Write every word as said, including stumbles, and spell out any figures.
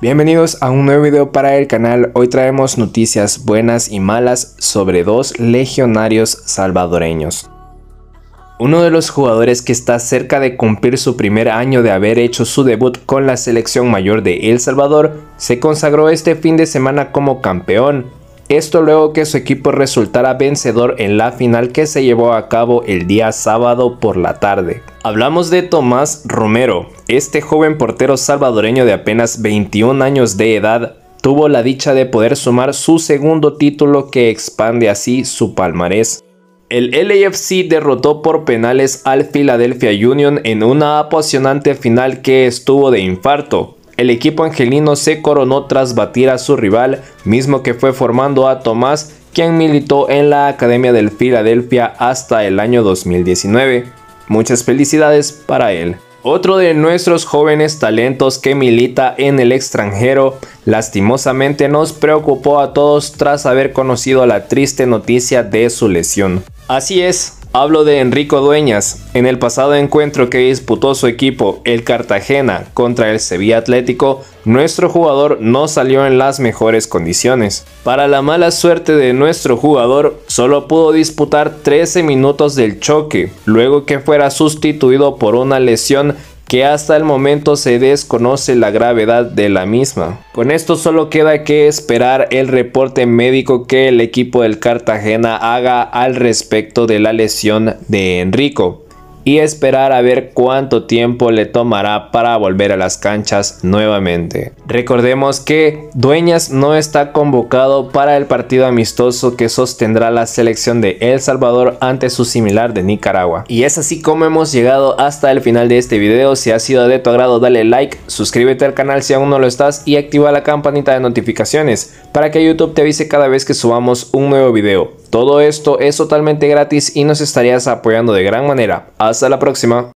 Bienvenidos a un nuevo video para el canal. Hoy traemos noticias buenas y malas sobre dos legionarios salvadoreños. Uno de los jugadores que está cerca de cumplir su primer año de haber hecho su debut con la selección mayor de El Salvador se consagró este fin de semana como campeón. Esto luego que su equipo resultara vencedor en la final que se llevó a cabo el día sábado por la tarde. Hablamos de Tomás Romero. Este joven portero salvadoreño de apenas veintiún años de edad tuvo la dicha de poder sumar su segundo título que expande así su palmarés. El L A F C derrotó por penales al Philadelphia Union en una apasionante final que estuvo de infarto. El equipo angelino se coronó tras batir a su rival, mismo que fue formando a Tomás, quien militó en la Academia del Philadelphia hasta el año dos mil diecinueve. Muchas felicidades para él. Otro de nuestros jóvenes talentos que milita en el extranjero, lastimosamente nos preocupó a todos tras haber conocido la triste noticia de su lesión. Así es, hablo de Enrico Dueñas. En el pasado encuentro que disputó su equipo, el Cartagena, contra el Sevilla Atlético, nuestro jugador no salió en las mejores condiciones. Para la mala suerte de nuestro jugador, solo pudo disputar trece minutos del choque, luego que fuera sustituido por una lesión que hasta el momento se desconoce la gravedad de la misma. Con esto solo queda que esperar el reporte médico que el equipo del Cartagena haga al respecto de la lesión de Enrico y esperar a ver cuánto tiempo le tomará para volver a las canchas nuevamente. Recordemos que Dueñas no está convocado para el partido amistoso que sostendrá la selección de El Salvador ante su similar de Nicaragua. Y es así como hemos llegado hasta el final de este video. Si ha sido de tu agrado, dale like, suscríbete al canal si aún no lo estás y activa la campanita de notificaciones para que YouTube te avise cada vez que subamos un nuevo video. Todo esto es totalmente gratis y nos estarías apoyando de gran manera. Hasta la próxima.